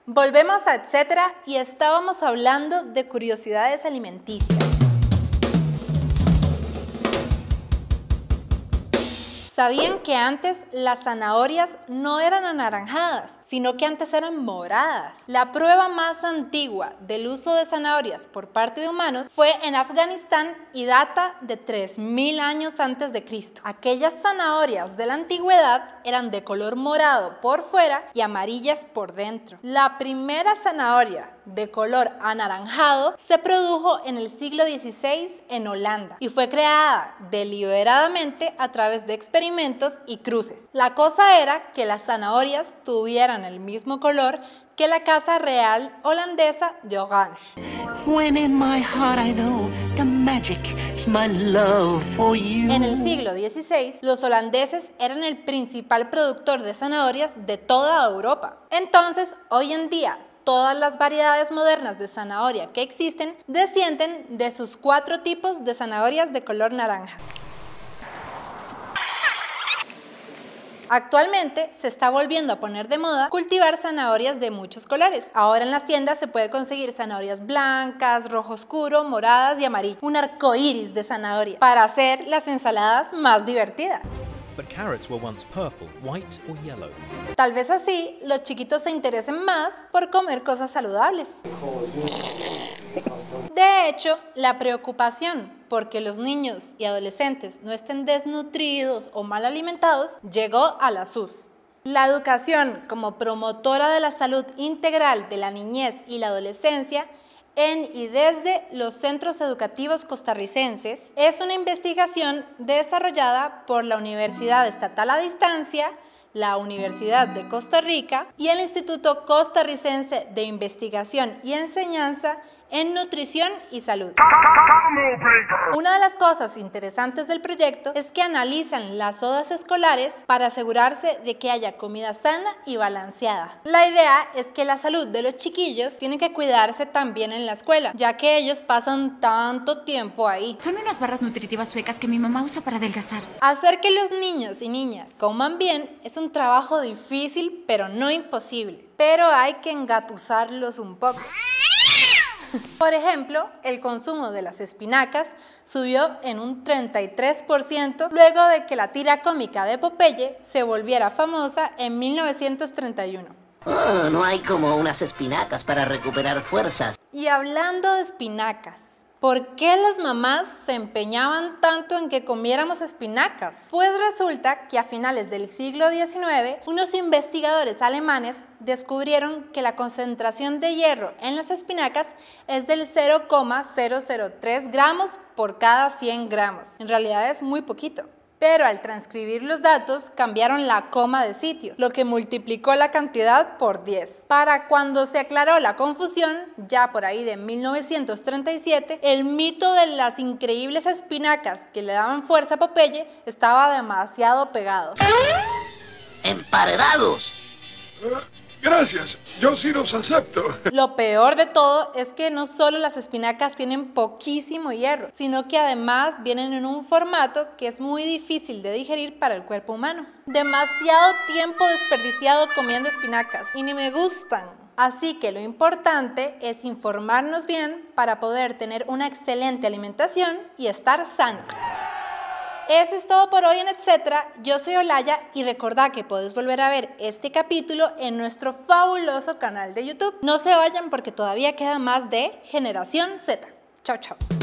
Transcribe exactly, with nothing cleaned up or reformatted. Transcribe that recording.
Volvemos a etcétera y estábamos hablando de curiosidades alimenticias. ¿Sabían que antes las zanahorias no eran anaranjadas, sino que antes eran moradas? La prueba más antigua del uso de zanahorias por parte de humanos fue en Afganistán y data de tres mil años antes de Cristo. Aquellas zanahorias de la antigüedad eran de color morado por fuera y amarillas por dentro. La primera zanahoria de color anaranjado se produjo en el siglo dieciséis en Holanda y fue creada deliberadamente a través de experimentos y cruces. La cosa era que las zanahorias tuvieran el mismo color que la Casa Real holandesa de Orange. When in my heart I know the magic is my love for you. En el siglo dieciséis, los holandeses eran el principal productor de zanahorias de toda Europa. Entonces, hoy en día, todas las variedades modernas de zanahoria que existen descienden de sus cuatro tipos de zanahorias de color naranja. Actualmente se está volviendo a poner de moda cultivar zanahorias de muchos colores. Ahora en las tiendas se puede conseguir zanahorias blancas, rojo oscuro, moradas y amarillas. Un arco iris de zanahoria para hacer las ensaladas más divertidas. But carrots were once purple, white or yellow. Tal vez así los chiquitos se interesen más por comer cosas saludables. De hecho, la preocupación porque los niños y adolescentes no estén desnutridos o mal alimentados llegó a la S U S. La educación como promotora de la salud integral de la niñez y la adolescencia en y desde los centros educativos costarricenses es una investigación desarrollada por la Universidad Estatal a Distancia, la Universidad de Costa Rica y el Instituto Costarricense de Investigación y Enseñanza en Nutrición y Salud. Una de las cosas interesantes del proyecto es que analizan las sodas escolares para asegurarse de que haya comida sana y balanceada. La idea es que la salud de los chiquillos tiene que cuidarse también en la escuela, ya que ellos pasan tanto tiempo ahí. Son unas barras nutritivas suecas que mi mamá usa para adelgazar. Hacer que los niños y niñas coman bien es un trabajo difícil, pero no imposible. Pero hay que engatusarlos un poco. Por ejemplo, el consumo de las espinacas subió en un treinta y tres por ciento luego de que la tira cómica de Popeye se volviera famosa en mil novecientos treinta y uno. Oh, no hay como unas espinacas para recuperar fuerzas. Y hablando de espinacas, ¿por qué las mamás se empeñaban tanto en que comiéramos espinacas? Pues resulta que a finales del siglo diecinueve, unos investigadores alemanes descubrieron que la concentración de hierro en las espinacas es del cero coma cero cero tres gramos por cada cien gramos. En realidad es muy poquito. Pero al transcribir los datos cambiaron la coma de sitio, lo que multiplicó la cantidad por diez. Para cuando se aclaró la confusión, ya por ahí de mil novecientos treinta y siete, el mito de las increíbles espinacas que le daban fuerza a Popeye estaba demasiado pegado. ¡Emparedados! Gracias, yo sí los acepto. Lo peor de todo es que no solo las espinacas tienen poquísimo hierro, sino que además vienen en un formato que es muy difícil de digerir para el cuerpo humano. Demasiado tiempo desperdiciado comiendo espinacas y ni me gustan. Así que lo importante es informarnos bien para poder tener una excelente alimentación y estar sanos. Eso es todo por hoy en etcétera. Yo soy Olaya y recordá que podés volver a ver este capítulo en nuestro fabuloso canal de YouTube. No se vayan porque todavía queda más de Generación Z. Chao, chao.